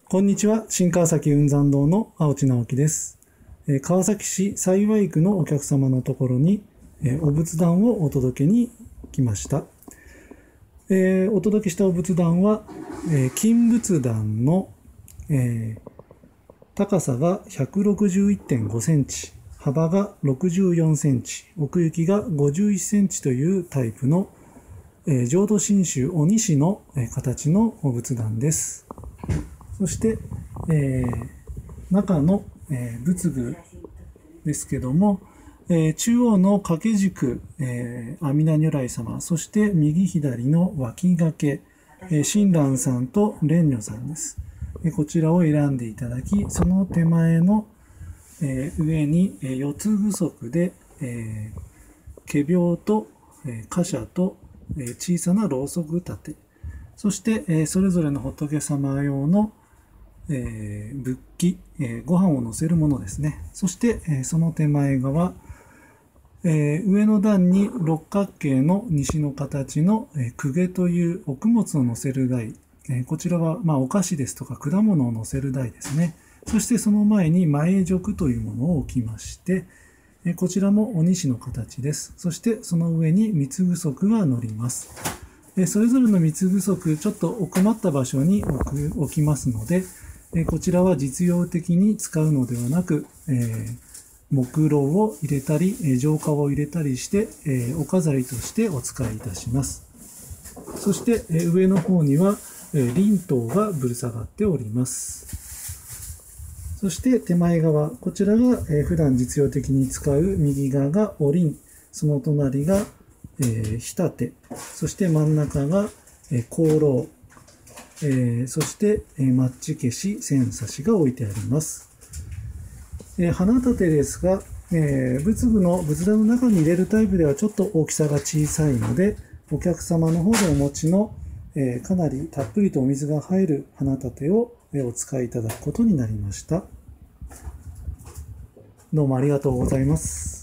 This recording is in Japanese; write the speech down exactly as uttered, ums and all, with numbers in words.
こんにちは。新川崎雲山堂の青地直樹です。えー川崎市幸区のお客様のところに、えーお仏壇をお届けに来ました。えーお届けしたお仏壇は、えー金仏壇の、えー高さが ひゃくろくじゅういってんごセンチ、幅がろくじゅうよんセンチ、奥行きがごじゅういっセンチというタイプの、えー浄土真宗鬼師の、えー形のお仏壇です。そして、えー中の、えー仏具ですけども、えー中央の掛け軸、えー阿弥陀如来様、そして右左の脇掛け、えー親鸞さんと蓮如さんです。えーこちらを選んでいただき、その手前の、えー上に、えー四つ具足で、えー仮病と、えー貨車と、えー小さなろうそく立て、そして、えーそれぞれの仏様用のえー仏器、えーご飯を乗せるものですね。そして、えーその手前側、えー上の段に六角形の西の形の、えー公家というお供物を乗せる台。えーこちらは、まあ、お菓子ですとか果物を乗せる台ですね。そしてその前に前褥というものを置きまして、えーこちらも鬼師の形です。そしてその上に三つ具足が乗ります。えーそれぞれの三つ具足、ちょっと奥まった場所に置く置きますので、えーこちらは実用的に使うのではなく、えー木蝋を入れたり、えー浄化を入れたりして、えーお飾りとしてお使いいたします。そして、えー上の方には、えー輪灯がぶら下がっております。そして手前側、こちらが、えー普段実用的に使う右側がお輪、その隣が、えー、火立て、そして真ん中が、えー香炉、えーそして、えーマッチ消し、線差しが置いてあります。えー花立てですが、えー仏具の仏壇の中に入れるタイプではちょっと大きさが小さいので、お客様の方でお持ちの、えーかなりたっぷりとお水が入る花立てを、えーお使いいただくことになりました。どうもありがとうございます。